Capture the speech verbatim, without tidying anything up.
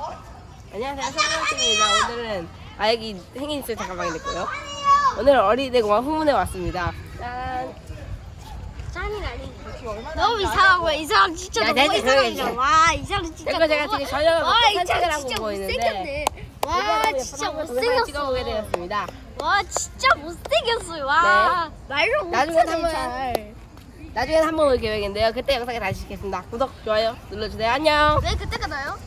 안녕하세요, 성공팀입니다. 오늘은 아기 생일 있어요. 잠깐만 됐고요. 오늘 어린이대 공원 후문에 왔습니다. 짠. 짠이 아니. 너무 이상하고요. 이 사람 진짜 야, 너무 내가 이상하죠. 와, 이 사람 진짜. 제가 제가 지금 저녁을 와, 먹고 이 사람 산책을 하고 진짜 보이는데 못생겼네. 와, 진짜 못생겼어. 찍어보게 되었습니다. 와, 진짜 못생겼어요. 와, 말로 나중에 못하네 한번 잘. 나중에 한번 올 계획인데요. 그때 영상에 다시 찍겠습니다. 구독, 좋아요 눌러주세요. 안녕. 네, 그때가 나요?